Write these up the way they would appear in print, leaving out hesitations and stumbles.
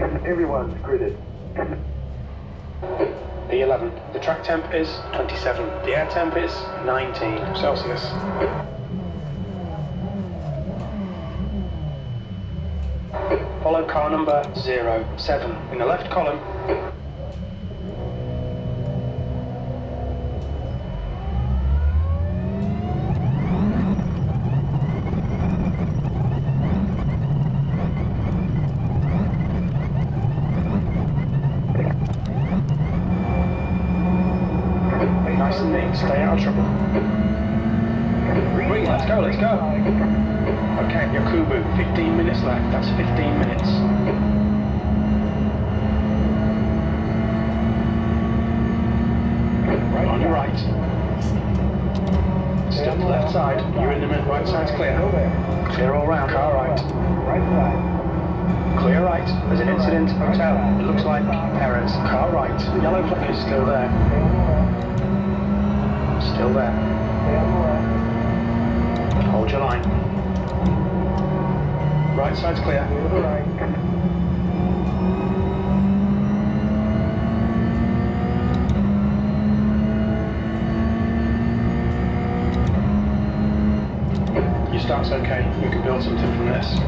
Everyone's gridded. E11. The track temp is 27. The air temp is 19 Celsius. Follow car number 07 in the left column. Nice and neat, stay out of trouble. Green, let's go. Okay, Yakubu, 15 minutes left, that's 15 minutes. Right on your right. Still to the left side, you're in the middle, right side's clear. Clear all round, car right. Right side. Clear right, there's an incident, hotel, it looks like Perez. Car right, the yellow flag is still there. Still there. Hold your line. Right side's clear. Your start's okay. We can build something from this.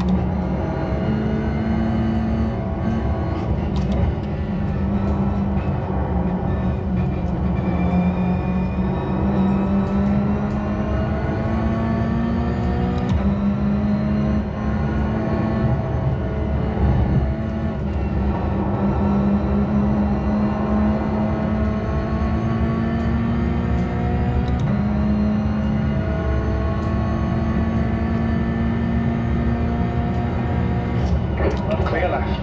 Clear left.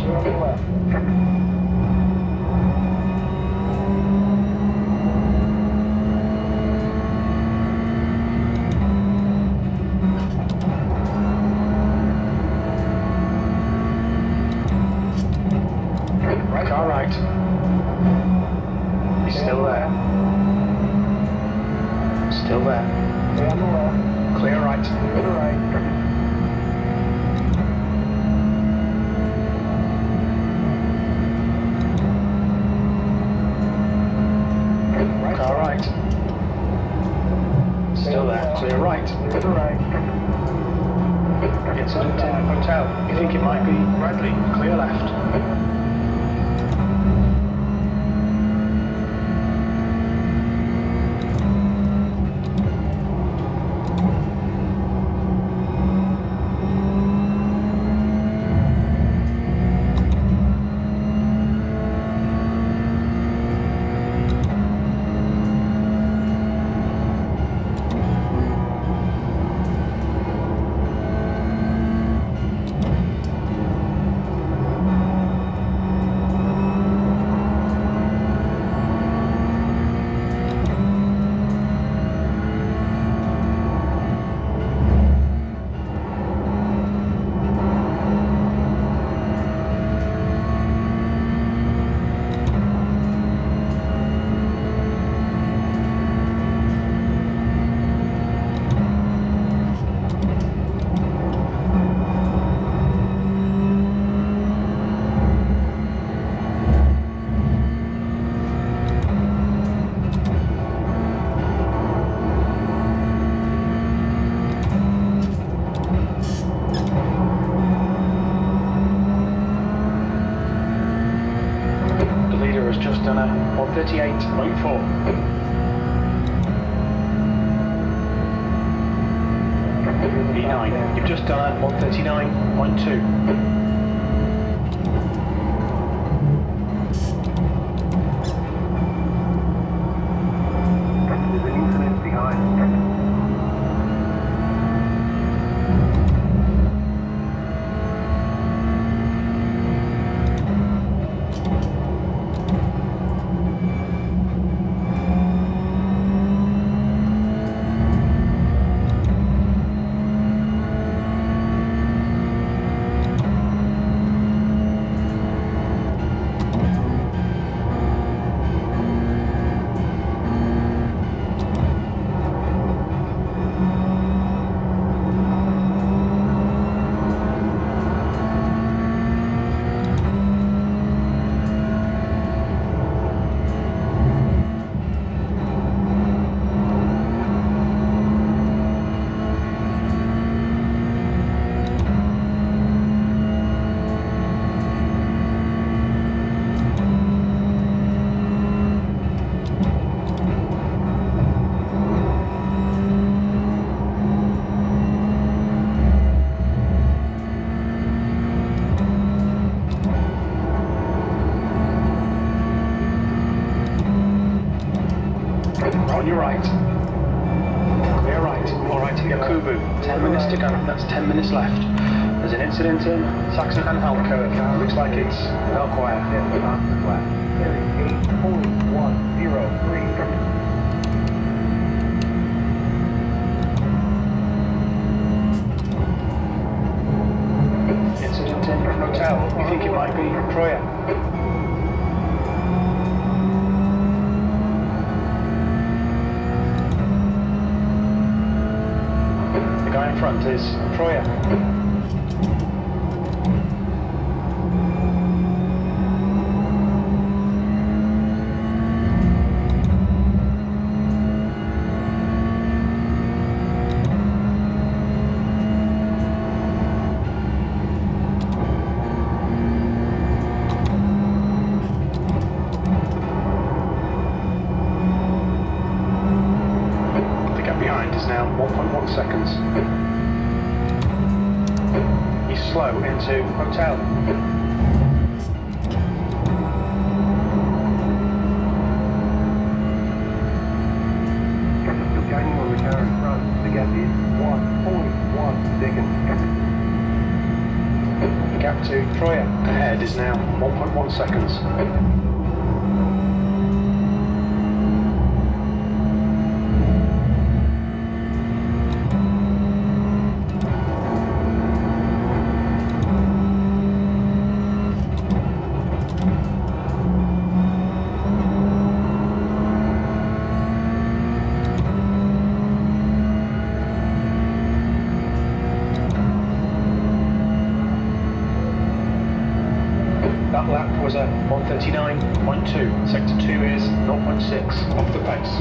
Car right. He's still there. Still there. Clear right. Car right. Still there. Clear right. Incident in hotel. You think it might be Bradley? Clear left. Has just done a 138.4. E9, you've just done a 139.2. There's an incident behind. On your right. Clear right. All right, Yakubu. 10 minutes to go. That's 10 minutes left. There's an incident in Saxon-Anhalt curve. Looks like it's Belquire. There is 8.103. Incident in Hotel. You think it might be Troya? The guy in front is Troya. Now 1.1 seconds. He's slow into Hotel. Still gaining on the car in front. The gap is 1.1 seconds. The gap to Troya ahead is now 1.1 seconds. That lap was a 1:39.2. Sector 2 is 0.6 off the pace.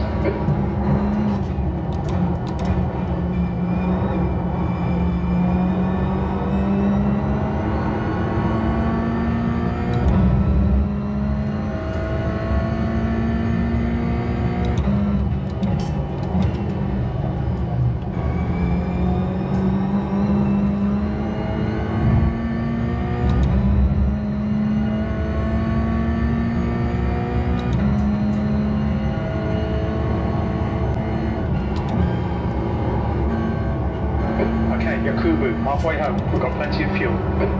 Okay, Yakubu, halfway home. We've got plenty of fuel.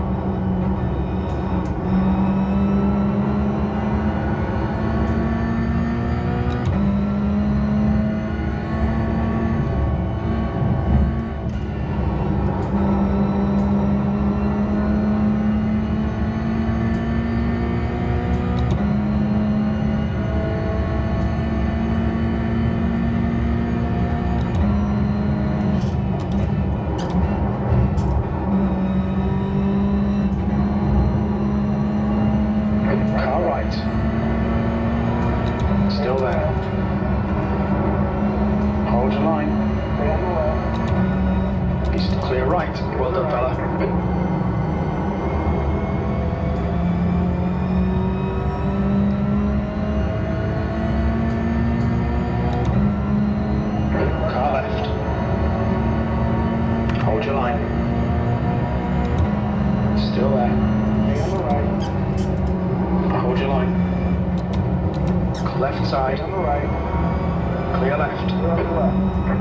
Still there. Hold your line. He's clear right. Well done, fella. Car left. Hold your line. Still there. Hold your line. Left side. On the right. Clear left. On the left.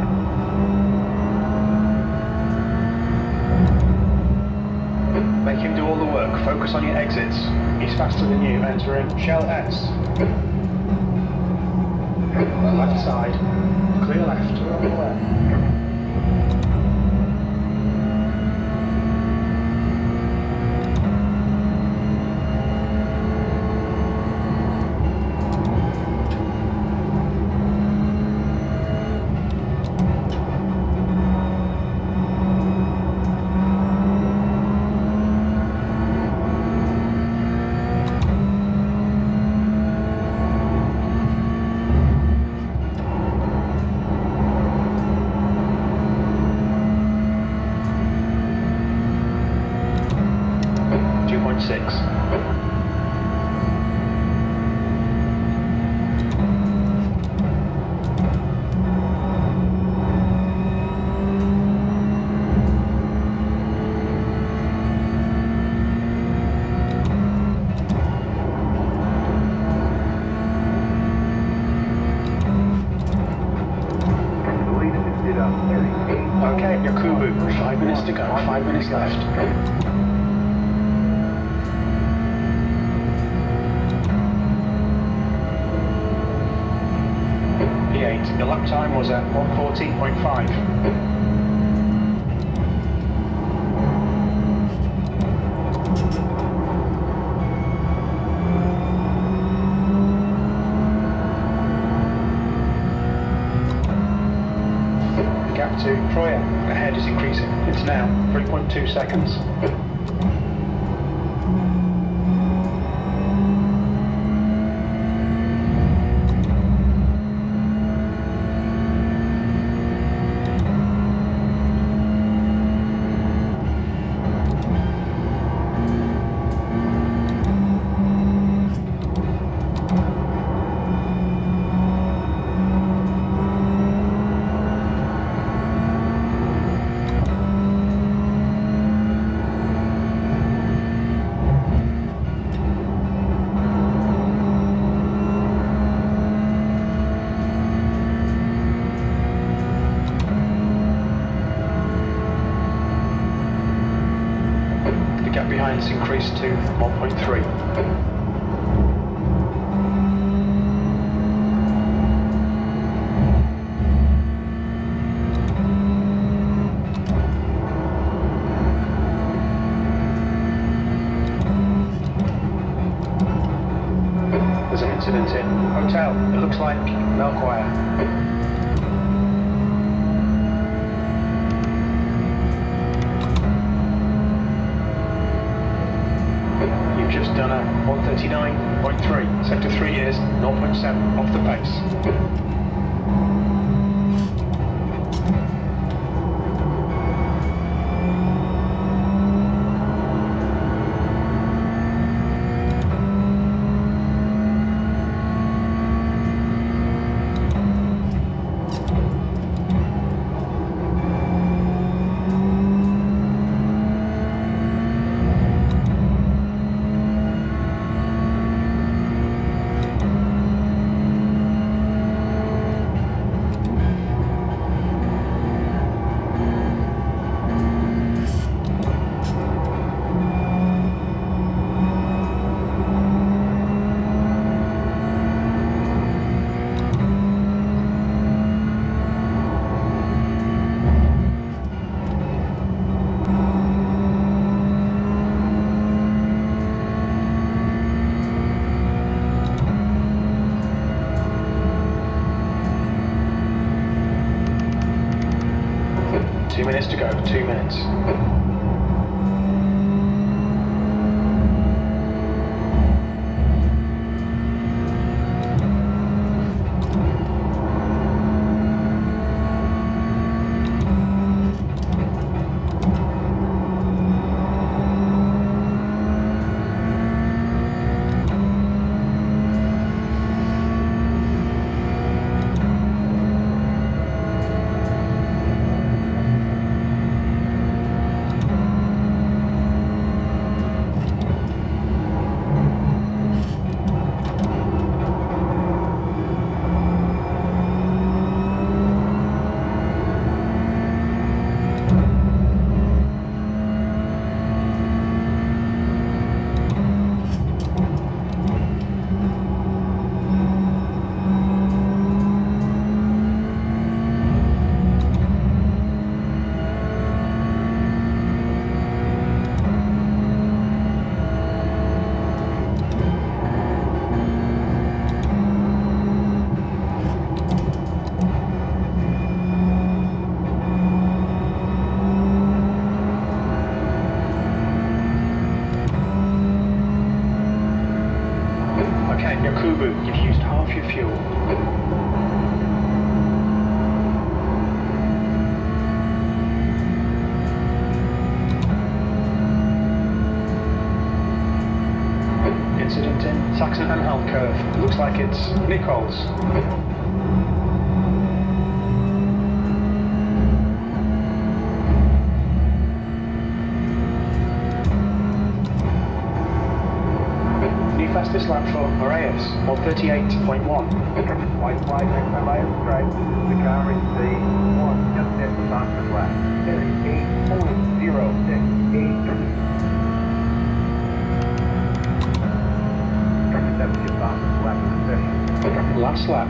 Make him do all the work. Focus on your exits. He's faster than you. Entering Shell S. Left side. Clear left. On the left. Six. minutes to go, 5 minutes left. P8, the lap time was at 1:14.5. Gap to Troyer ahead is increasing. It's now 3.2 seconds. Gap behind is increased to 1.3. There's an incident in hotel. It looks like Melchoir. You've just done a 1:39.3. Sector 3 is 0.7 off the pace. Two minutes to go, 2 minutes. Okay, Yakubu, you've used half your fuel. Incident in Saxon-Anhalt curve. Looks like it's Nichols. Fastest lap for Moraes, 1:38.1. White flag next time I have stripes. The car is the one just hit the fastest lap. 38.1. Last lap.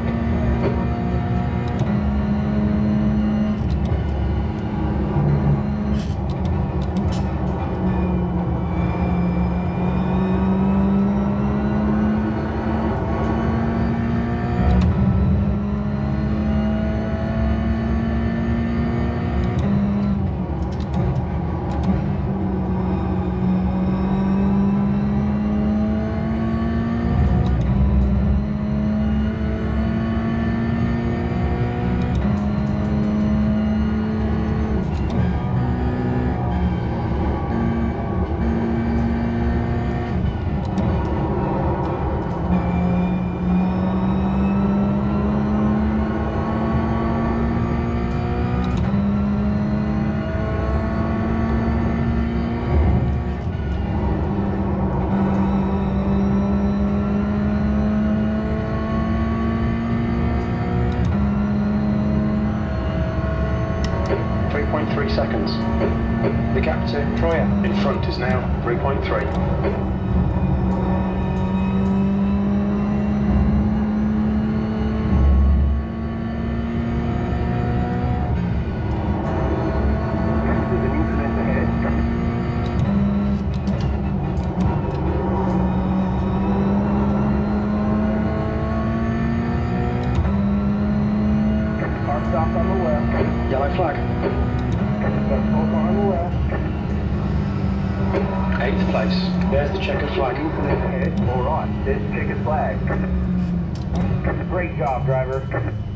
Seconds. The gap to Troyer in front is now 3.3. Car stopped on the left. Yellow flag. On the left. 8th place. There's the checkered flag. All right, this checkered flag. Great job, driver.